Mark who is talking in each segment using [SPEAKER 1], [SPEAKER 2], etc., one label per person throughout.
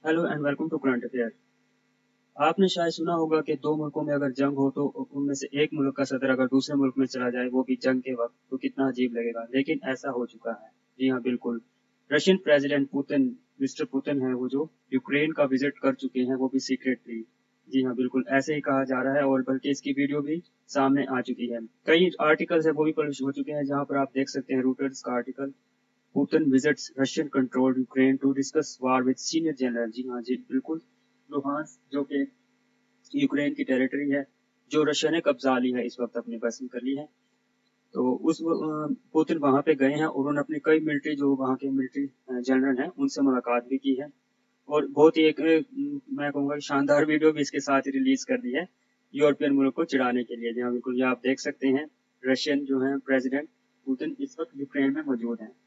[SPEAKER 1] Hello and welcome to current affair. आपने शायद सुना होगा कि दो मुल्कों में अगर जंग हो तो उनमें से एक मुल्क का सदर अगर दूसरे मुल्क में चला जाए, वो भी जंग के वक्त, तो कितना अजीब लगेगा। लेकिन ऐसा हो चुका है। जी हाँ, बिल्कुल। Russian president Putin, mister Putin है वो, जो यूक्रेन का विजिट कर चुके हैं, वो भी सीक्रेटली। जी हाँ, बिल्कुल ऐसे ही कहा जा रहा है, और बल्कि इसकी वीडियो भी सामने आ चुकी है। कई आर्टिकल्स है वो भी पब्लिश हो चुके हैं, जहाँ पर आप देख सकते हैं रूटर्स का article, Putin visits Russian controlled Ukraine to discuss war with senior general. जी हाँ जी, बिल्कुल। लुहांस, जो कि यूक्रेन की टेरिटरी है, जो रशिया ने कब्जा ली है, इस वक्त अपने बस में कर ली है। तो पुतिन वहां पे गए हैं, और उन्होंने अपने कई मिलिट्री, जो वहां के मिलिट्री जनरल हैं, उनसे मुलाकात भी की है। और बहुत ही एक मैं कहूँगा शानदार वीडियो भी इसके साथ रिलीज कर दी है, यूरोपियन मुल्क को चिढ़ाने के लिए। जहाँ बिल्कुल ये आप देख सकते हैं, रशियन जो है प्रेसिडेंट पुतिन इस वक्त यूक्रेन में मौजूद हैं।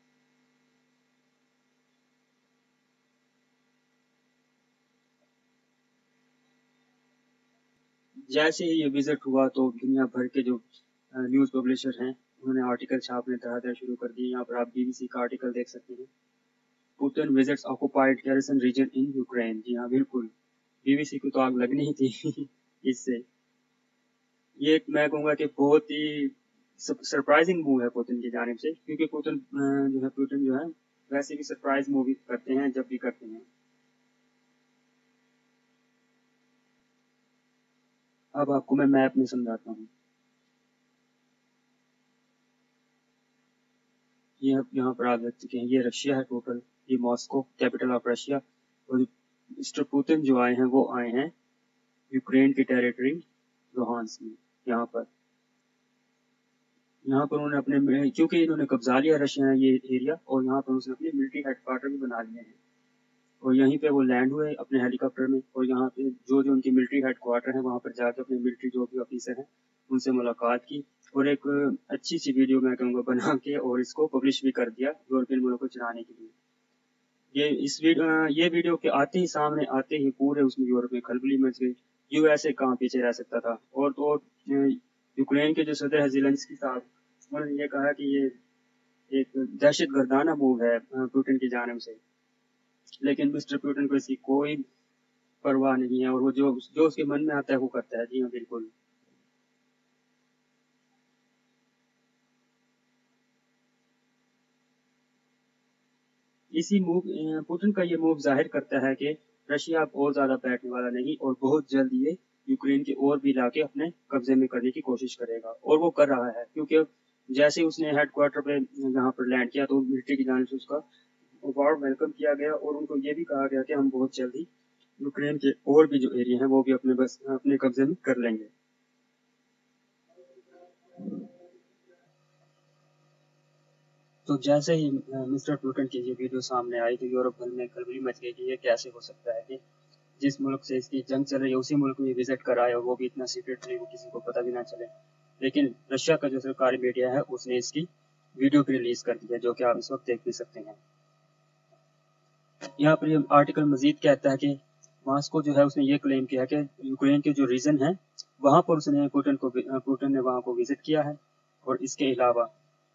[SPEAKER 1] जैसे ही ये विजिट हुआ, तो दुनिया भर के जो न्यूज़ पब्लिशर हैं, उन्होंने आर्टिकल छापने तरह तरह शुरू कर दिए। यहाँ पर आप बीबीसी का आर्टिकल देख सकते हैं, Putin visits occupied Kherson region in Ukraine. जी हाँ, बिल्कुल। बीबीसी को तो आग लगनी ही थी इससे। ये मैं कहूँगा कि बहुत ही सरप्राइजिंग मूव है पुतिन की जानिब से, क्योंकि पुतिन जो है वैसे भी सरप्राइज मूवी करते हैं जब भी करते हैं। अब आपको मैं मैप में समझाता हूँ। ये अब यहाँ पर आप देख चुके हैं, ये रशिया है टोटल। ये मॉस्को, कैपिटल ऑफ रशिया। और मिस्टर पुतिन जो आए हैं, वो आए हैं यूक्रेन की टेरिटरी लुहांस में। यहाँ पर यहाँ पर उन्होंने अपने, क्योंकि इन्होंने कब्जा लिया रशिया ने ये एरिया, और यहाँ पर उसने अपने मिलिट्री हेडक्वार्टर भी बना लिए हैं। और यहीं पे वो लैंड हुए अपने हेलीकॉप्टर में, और यहाँ पे जो जो उनकी मिलिट्री हेडक्वार्टर है, वहाँ पर जाकर अपने मिलिट्री जो भी ऑफिसर हैं, उनसे मुलाकात की। और एक अच्छी सी वीडियो मैं कहूँगा बना के, और इसको पब्लिश भी कर दिया यूरोपियन मुल्कों को चिढ़ाने के लिए। ये वीडियो के आते ही, सामने आते ही, पूरे उसमें यूरोप में खलबली मच गई। यूएसए कहाँ पीछे रह सकता था। और तो और यूक्रेन के जो सदर है ज़ेलेंस्की साहब, उन्होंने ये कहा कि ये एक दहशत गर्दाना मूव है पुतिन की जानिब से। लेकिन मिस्टर पुतिन को इसकी कोई परवाह नहीं है, और वो जो जो उसके मन में आता है वो करता है। जी हाँ, बिल्कुल। इसी मूव पुतिन का ये मूव जाहिर करता है कि रशिया अब और ज्यादा बैठने वाला नहीं, और बहुत जल्द ये यूक्रेन के और भी इलाके अपने कब्जे में करने की कोशिश करेगा। और वो कर रहा है, क्योंकि जैसे उसने हेडक्वार्टर पे यहाँ पर लैंड किया, तो मिलिट्री की जानिब से उसका वार्म वेलकम किया गया, और उनको ये भी कहा गया कि हम बहुत जल्द ही यूक्रेन के और भी जो एरिया हैं, वो भी अपने कब्जे में कर लेंगे। तो जैसे ही मिस्टर पुतिन की ये वीडियो सामने आई, तो यूरोप भर में खलबली मच गई कि ये कैसे हो सकता है कि जिस मुल्क से इसकी जंग चल रही है, उसी मुल्क में विजिट कराए, और वो भी इतना सीक्रेटली, वो किसी को पता भी ना चले। लेकिन रशिया का जो सरकारी मीडिया है, उसने इसकी वीडियो भी रिलीज कर दी है, जो कि आप इस वक्त देख भी सकते हैं। यहाँ पर ये आर्टिकल मजीद कहता है कि मॉस्को जो है, उसने ये क्लेम किया है कि यूक्रेन के जो रीजन है, वहां पर उसने पुतिन ने वहां को विजिट किया है। और इसके अलावा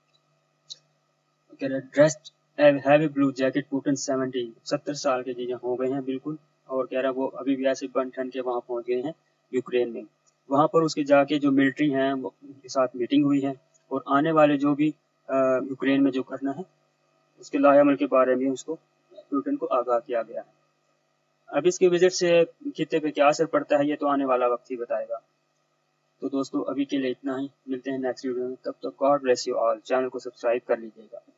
[SPEAKER 1] कह रहा है, dressed heavy blue jacket Putin 70 साल के जी हो गए हैं, बिल्कुल। और कह रहा है वो अभी भी ऐसे बन ठन के वहां पहुंच गए हैं यूक्रेन में। वहां पर उसके जाके जो मिलिट्री हैं, उनके साथ मीटिंग हुई है, और आने वाले जो भी यूक्रेन में जो करना है, उसके लाएअमल के बारे में उसको पुतिन को आगाह किया गया है। अब इसके विजिट से खित्ते पे क्या असर पड़ता है, ये तो आने वाला वक्त ही बताएगा। तो दोस्तों, अभी के लिए इतना ही। मिलते हैं नेक्स्ट वीडियो में। तब तक God bless you all. Channel को सब्सक्राइब कर लीजिएगा।